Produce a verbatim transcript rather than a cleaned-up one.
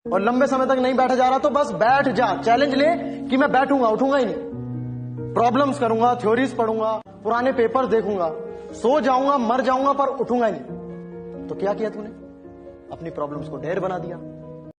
और लंबे समय तक नहीं बैठा जा रहा तो बस बैठ जा, चैलेंज ले कि मैं बैठूंगा, उठूंगा ही नहीं, प्रॉब्लम्स करूंगा, थ्योरीज पढ़ूंगा, पुराने पेपर देखूंगा, सो जाऊंगा, मर जाऊंगा, पर उठूंगा ही नहीं। तो क्या किया तूने? अपनी प्रॉब्लम्स को ढेर बना दिया।